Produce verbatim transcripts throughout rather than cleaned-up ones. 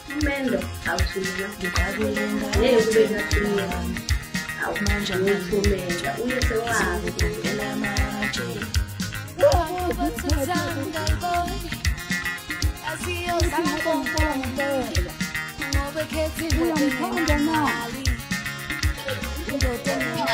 Umendo awuthulile ngikabulenda yekubeka kuye awumanje ngithumela uyise wazi kuphela manje wabuthanda boy asiyo sangombombo ngoba kethi ngiyamthanda nali ndoda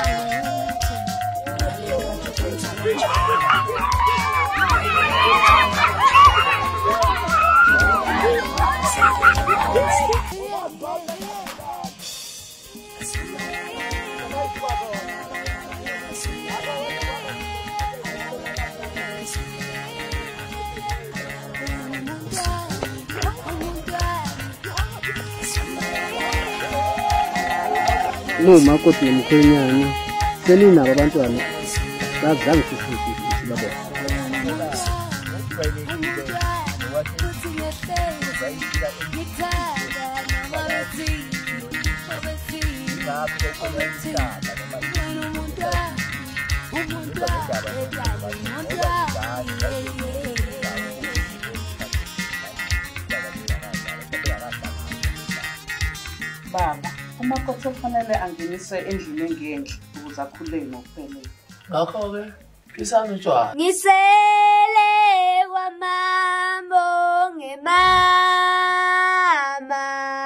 Umakoti mkhwenyana seninabo abantwana bazange sisithi sibabo Baba umakoti ufanele angeniswe endlini engenhle ukuze akhule ngokuphelele. Ngakho ke isana utshwala. Ngisele kwamambo ngema